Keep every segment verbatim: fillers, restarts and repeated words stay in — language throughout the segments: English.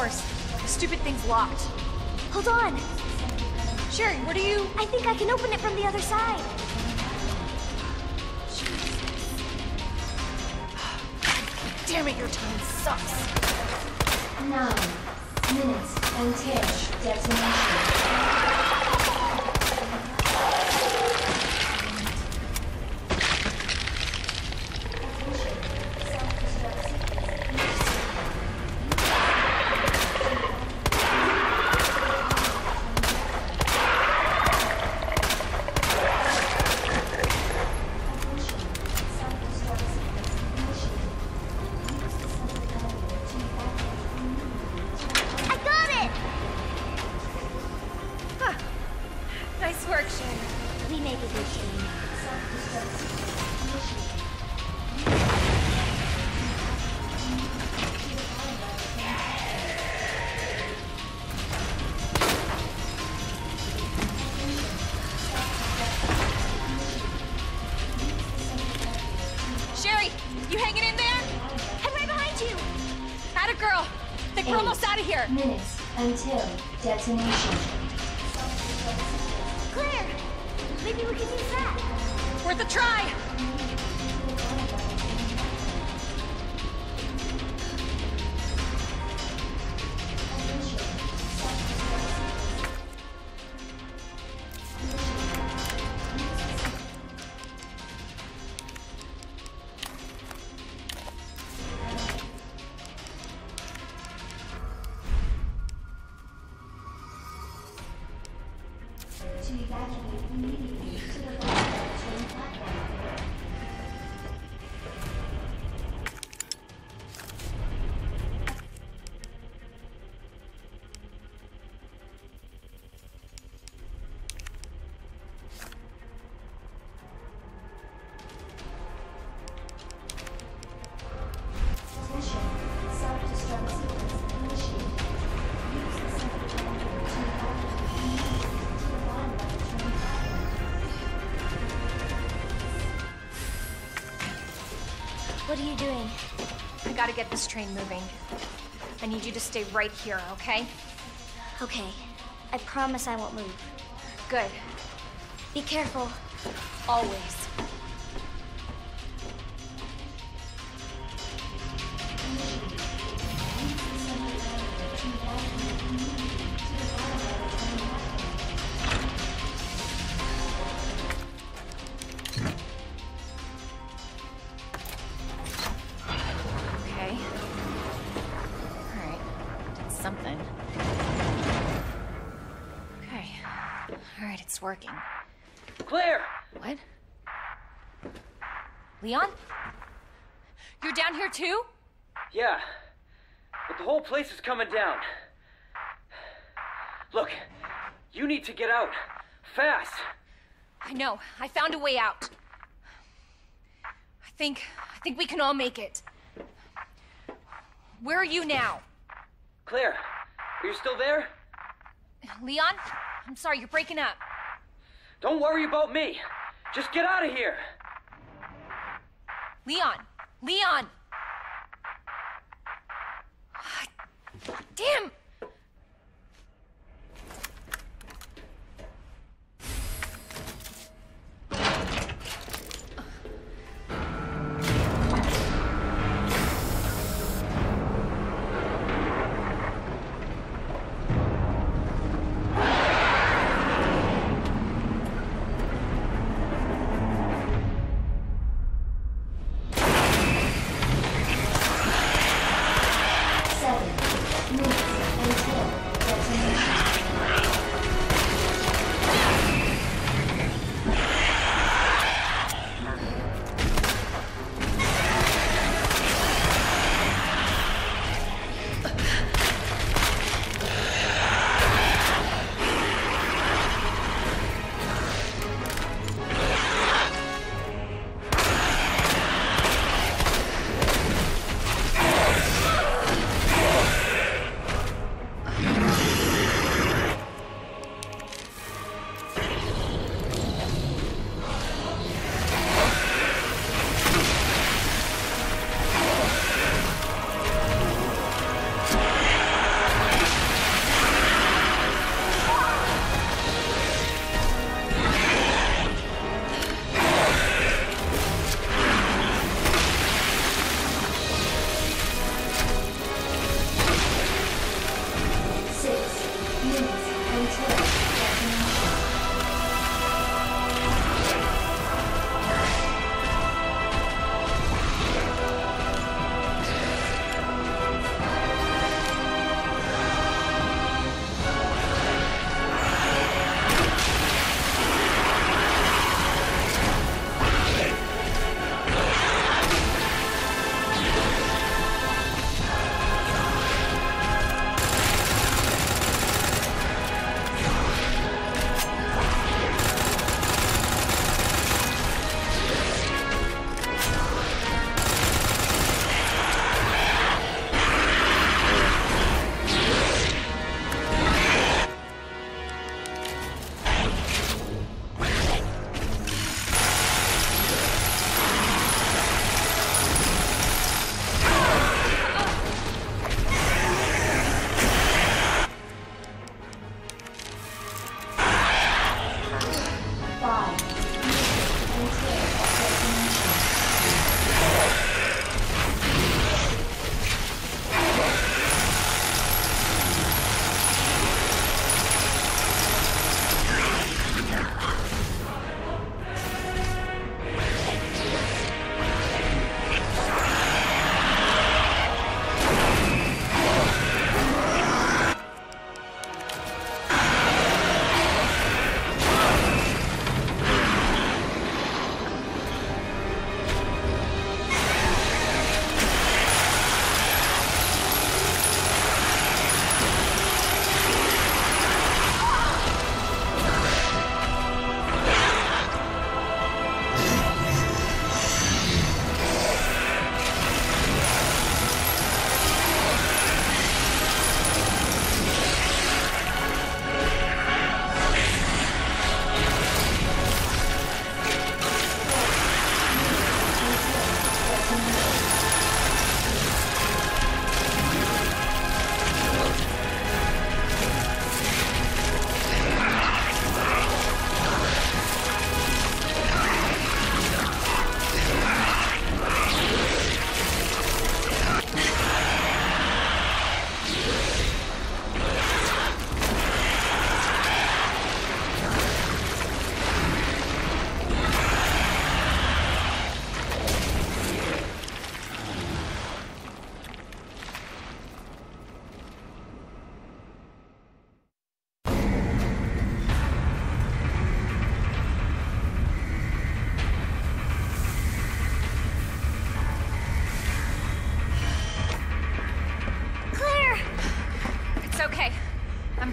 course. The stupid thing's locked. Hold on. Sherry, what are you... I think I can open it from the other side. Damn it, your timing sucks. Nine minutes until detonation. Nice work, Shin. We make a good team. Sherry, you hanging in there? I'm right behind you. Atta girl. I think we're almost out of here. Minutes until detonation. Claire, maybe we can use that. Worth a try. To evacuate immediately to the train platform. Attention, self-destruct sequence initiated. Use the safety elevator to evacuate immediately to the bottom of the train platform. What are you doing? I gotta get this train moving. I need you to stay right here, okay? Okay. I promise I won't move. Good. Be careful. Always. Okay. All right. Did something. Okay. All right, it's working. Claire! What? Leon? You're down here too? Yeah, but the whole place is coming down. Look, you need to get out. Fast! I know. I found a way out. I think... I think we can all make it. Where are you now? Claire, are you still there? Leon? I'm sorry, you're breaking up. Don't worry about me. Just get out of here. Leon! Leon! Damn! Seven minutes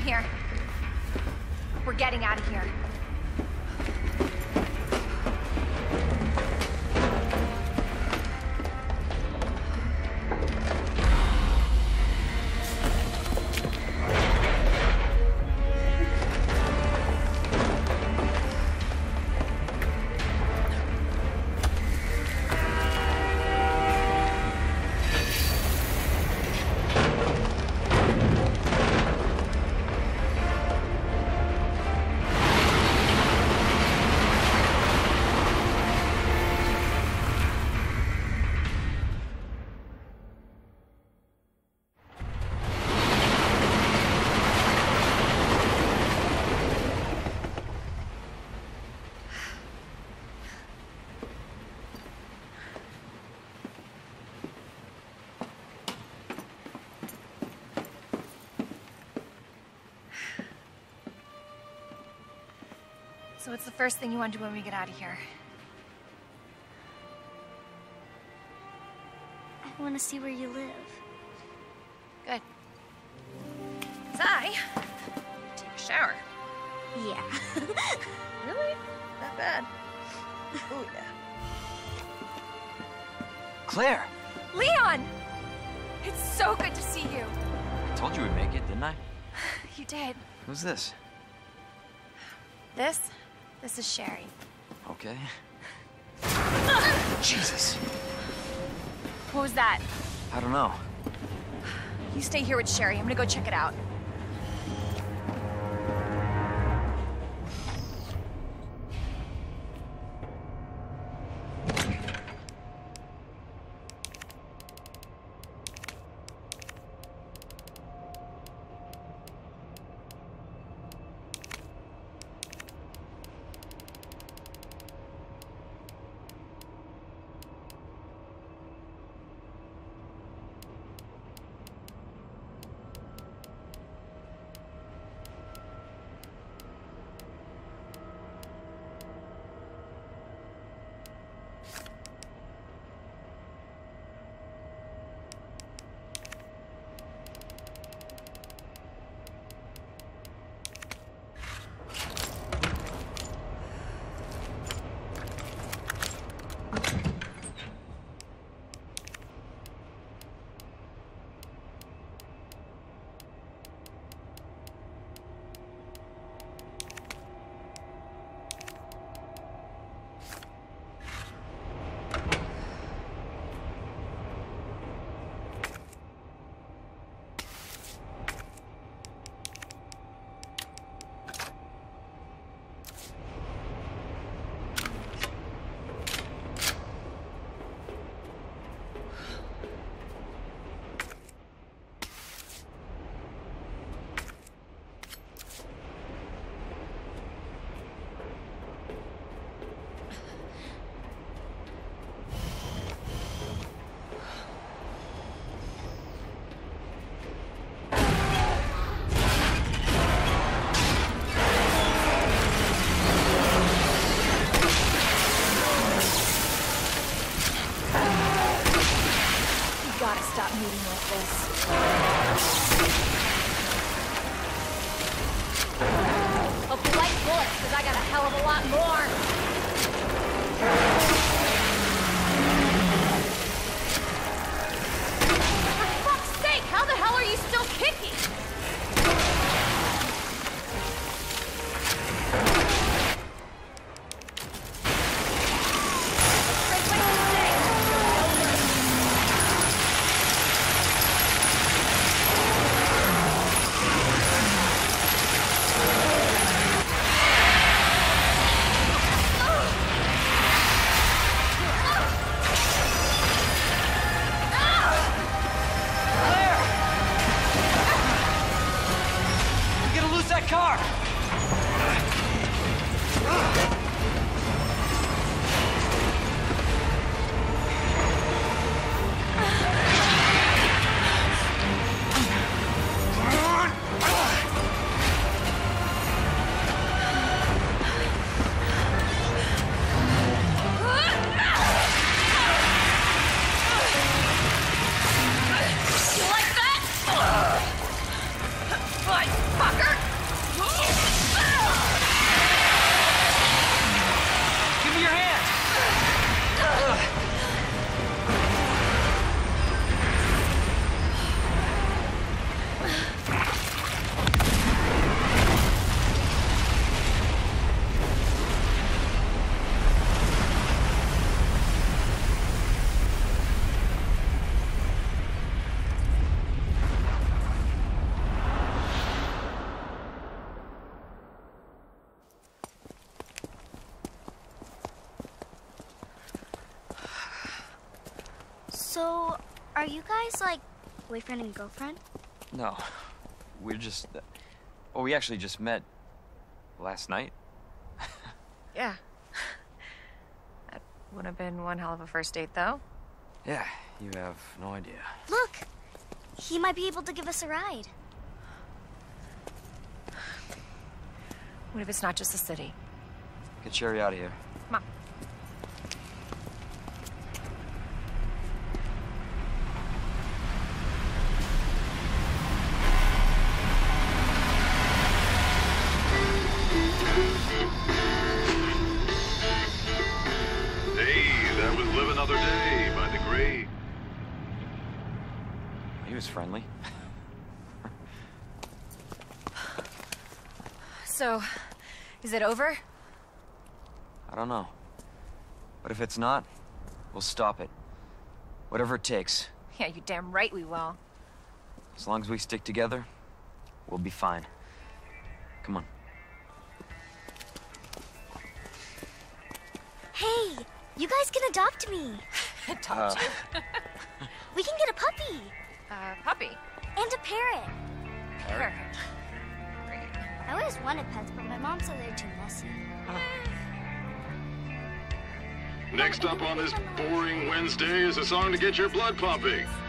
here. We're getting out of here. So what's the first thing you want to do when we get out of here? I want to see where you live. Good. 'Cause I take a shower. Yeah. Really? That bad? Oh yeah. Claire! Leon! It's so good to see you. I told you we'd make it, didn't I? You did. Who's this? This? This is Sherry. Okay. Jesus! What was that? I don't know. You stay here with Sherry. I'm gonna go check it out. Stop moving like this. Hope you like bullets, because I got a hell of a lot more. For fuck's sake, how the hell are you still kicking? So, are you guys like boyfriend and girlfriend? No. We're just... Uh, well, we actually just met last night. Yeah. That would have been one hell of a first date, though. Yeah, you have no idea. Look! He might be able to give us a ride. What if it's not just the city? Get Sherry out of here. Come on. Hey, that was Live Another Day by the Great. He was friendly. So, is it over? I don't know. But if it's not, we'll stop it. Whatever it takes. Yeah, you damn right we will. As long as we stick together, we'll be fine. Come on. Hey, you guys can adopt me. Adopt Uh, you. We can get a puppy Uh, puppy. and a parrot. Parrot. Great. I always wanted pets, but my mom said they're too messy. Next up on this boring Wednesday is a song to get your blood pumping.